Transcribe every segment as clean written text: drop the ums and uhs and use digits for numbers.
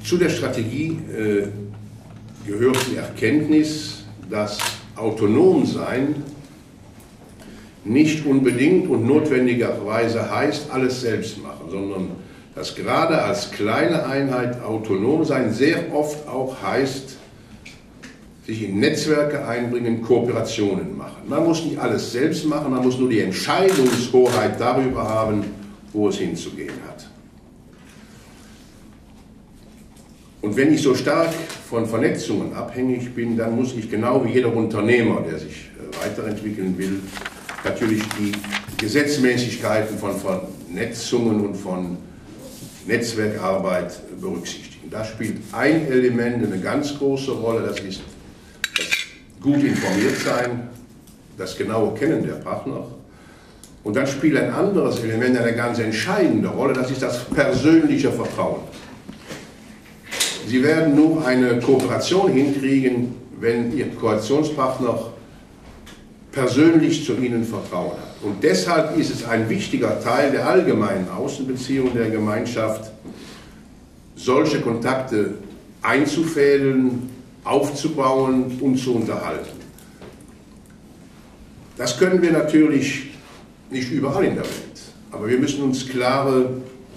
Zu der Strategie gehört die Erkenntnis, dass autonom sein nicht unbedingt und notwendigerweise heißt, alles selbst machen, sondern dass gerade als kleine Einheit autonom sein sehr oft auch heißt, sich in Netzwerke einbringen, Kooperationen machen. Man muss nicht alles selbst machen, man muss nur die Entscheidungshoheit darüber haben, wo es hinzugehen hat. Und wenn ich so stark von Vernetzungen abhängig bin, dann muss ich genau wie jeder Unternehmer, der sich weiterentwickeln will, natürlich die Gesetzmäßigkeiten von Vernetzungen und von Netzwerkarbeit berücksichtigen. Da spielt ein Element eine ganz große Rolle, das ist das gut informiert sein, das genaue Kennen der Partner. Und dann spielt ein anderes Element eine ganz entscheidende Rolle, das ist das persönliche Vertrauen. Sie werden nur eine Kooperation hinkriegen, wenn Ihr Koalitionspartner persönlich zu Ihnen Vertrauen hat. Und deshalb ist es ein wichtiger Teil der allgemeinen Außenbeziehungen der Gemeinschaft, solche Kontakte einzufädeln, aufzubauen und zu unterhalten. Das können wir natürlich nicht überall in der Welt, aber wir müssen uns klare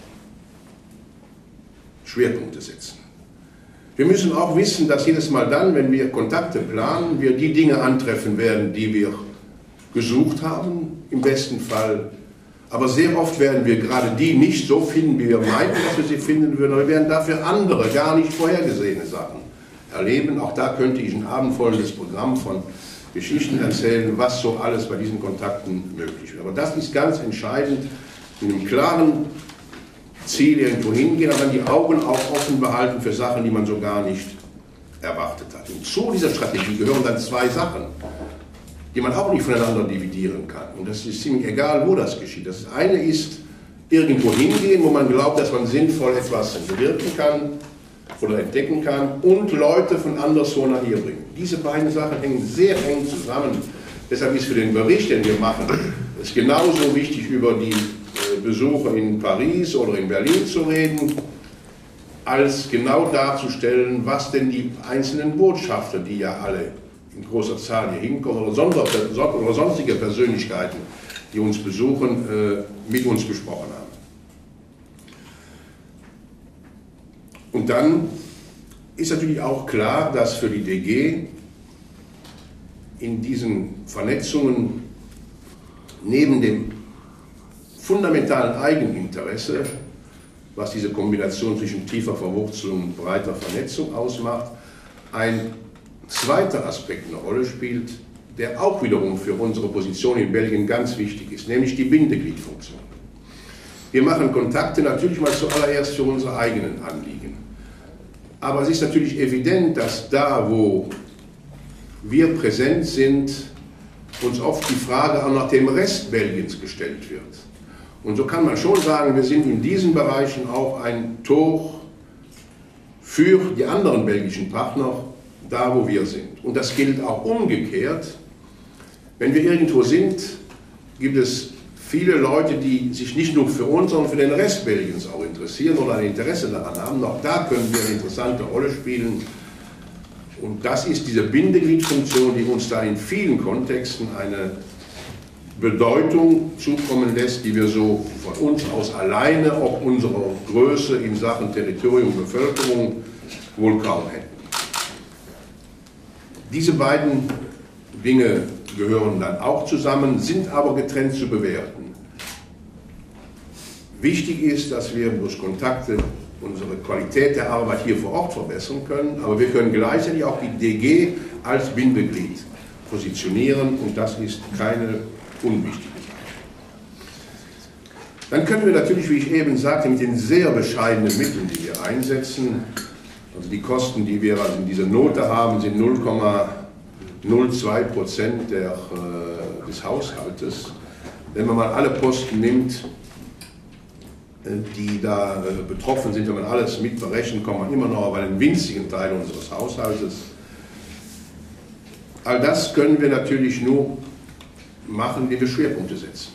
Schwerpunkte setzen. Wir müssen auch wissen, dass jedes Mal dann, wenn wir Kontakte planen, wir die Dinge antreffen werden, die wir gesucht haben, im besten Fall. Aber sehr oft werden wir gerade die nicht so finden, wie wir meinten, dass wir sie finden würden, aber wir werden dafür andere, gar nicht vorhergesehene Sachen erleben. Auch da könnte ich ein abendvolles Programm von Geschichten erzählen, was so alles bei diesen Kontakten möglich wäre. Aber das ist ganz entscheidend, mit einem klaren Ziel irgendwo hingehen, aber dann die Augen auch offen behalten für Sachen, die man so gar nicht erwartet hat. Und zu dieser Strategie gehören dann zwei Sachen, die man auch nicht voneinander dividieren kann. Und das ist ziemlich egal, wo das geschieht. Das eine ist irgendwo hingehen, wo man glaubt, dass man sinnvoll etwas bewirken kann oder entdecken kann und Leute von anderswo nach hier bringen. Diese beiden Sachen hängen sehr eng zusammen. Deshalb ist für den Bericht, den wir machen, es genauso wichtig, über die Besuche in Paris oder in Berlin zu reden, als genau darzustellen, was denn die einzelnen Botschafter, die ja alle in großer Zahl hier hinkommen, oder sonstige Persönlichkeiten, die uns besuchen, mit uns besprochen haben. Und dann ist natürlich auch klar, dass für die DG in diesen Vernetzungen neben dem fundamentalen Eigeninteresse, was diese Kombination zwischen tiefer Verwurzelung und breiter Vernetzung ausmacht, ein zweiter Aspekt eine Rolle spielt, der auch wiederum für unsere Position in Belgien ganz wichtig ist, nämlich die Bindegliedfunktion. Wir machen Kontakte natürlich mal zuallererst für unsere eigenen Anliegen. Aber es ist natürlich evident, dass da, wo wir präsent sind, uns oft die Frage auch nach dem Rest Belgiens gestellt wird. Und so kann man schon sagen, wir sind in diesen Bereichen auch ein Tor für die anderen belgischen Partner, da wo wir sind. Und das gilt auch umgekehrt. Wenn wir irgendwo sind, gibt es viele Leute, die sich nicht nur für uns, sondern für den Rest Belgiens auch interessieren oder ein Interesse daran haben. Auch da können wir eine interessante Rolle spielen. Und das ist diese Bindegliedfunktion, die uns da in vielen Kontexten eine Bedeutung zukommen lässt, die wir so von uns aus alleine, ob unserer Größe in Sachen Territorium und Bevölkerung, wohl kaum hätten. Diese beiden Dinge gehören dann auch zusammen, sind aber getrennt zu bewerten. Wichtig ist, dass wir durch Kontakte unsere Qualität der Arbeit hier vor Ort verbessern können, aber wir können gleichzeitig auch die DG als Bindeglied positionieren und das ist keine unwichtige Sache. Dann können wir natürlich, wie ich eben sagte, mit den sehr bescheidenen Mitteln, die wir einsetzen, also die Kosten, die wir in dieser Note haben, sind 0,02% des Haushaltes. Wenn man mal alle Posten nimmt, die da betroffen sind, wenn man alles mitberechnet, kommt man immer noch auf einen winzigen Teil unseres Haushaltes. All das können wir natürlich nur machen, indem wir Schwerpunkte setzen.